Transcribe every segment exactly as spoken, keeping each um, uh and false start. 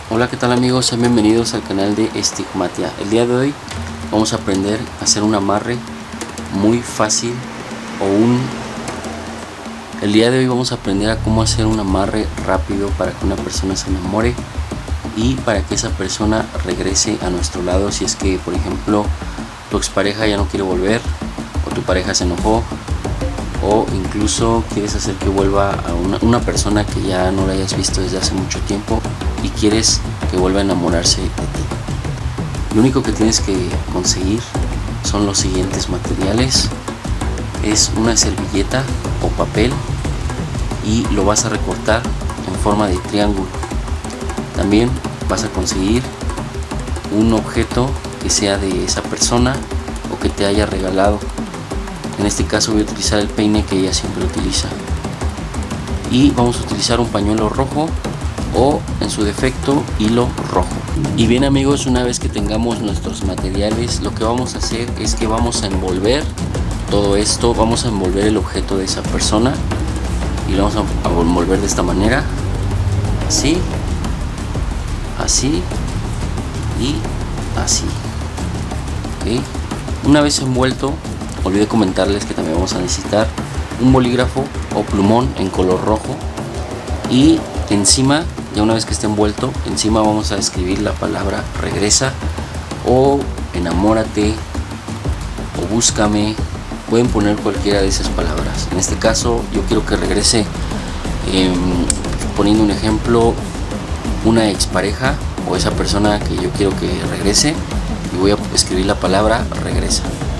Hola, ¿qué tal amigos? Sean bienvenidos al canal de Stigmatia. El día de hoy vamos a aprender a hacer un amarre muy fácil o un... El día de hoy vamos a aprender a cómo hacer un amarre rápido para que una persona se enamore y para que esa persona regrese a nuestro lado si es que, por ejemplo, tu expareja ya no quiere volver o tu pareja se enojó o incluso quieres hacer que vuelva a una, una persona que ya no la hayas visto desde hace mucho tiempo y quieres que vuelva a enamorarse de ti. Lo único que tienes que conseguir son los siguientes materiales. Es una servilleta o papel y lo vas a recortar en forma de triángulo. También vas a conseguir un objeto que sea de esa persona o que te haya regalado. En este caso voy a utilizar el peine que ella siempre utiliza. Y vamos a utilizar un pañuelo rojo o en su defecto hilo rojo. Y bien amigos, una vez que tengamos nuestros materiales, lo que vamos a hacer es que vamos a envolver todo esto, vamos a envolver el objeto de esa persona y lo vamos a envolver de esta manera, así, así y así. ¿Okay? Una vez envuelto, olvidé comentarles que también vamos a necesitar un bolígrafo o plumón en color rojo y encima, ya una vez que esté envuelto, encima vamos a escribir la palabra regresa o enamórate o búscame. Pueden poner cualquiera de esas palabras. En este caso yo quiero que regrese, eh, poniendo un ejemplo, una expareja o esa persona que yo quiero que regrese, y voy a escribir la palabra regresa.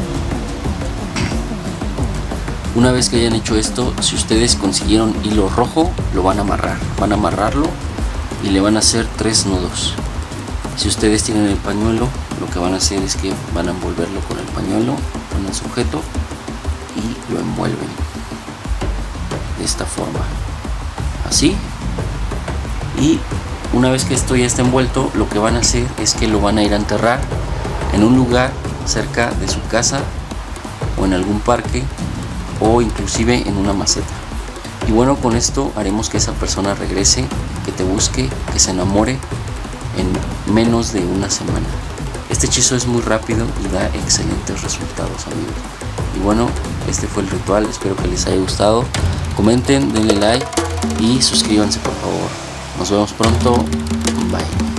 Una vez que hayan hecho esto, si ustedes consiguieron hilo rojo, lo van a amarrar, van a amarrarlo y le van a hacer tres nudos. Si ustedes tienen el pañuelo, lo que van a hacer es que van a envolverlo con el pañuelo, con el sujeto y lo envuelven de esta forma, así. Y una vez que esto ya está envuelto, lo que van a hacer es que lo van a ir a enterrar en un lugar cerca de su casa o en algún parque o inclusive en una maceta. Y bueno, con esto haremos que esa persona regrese, que te busque, que se enamore en menos de una semana. Este hechizo es muy rápido y da excelentes resultados, amigos. Y bueno, este fue el ritual, espero que les haya gustado. Comenten, denle like y suscríbanse por favor. Nos vemos pronto, bye.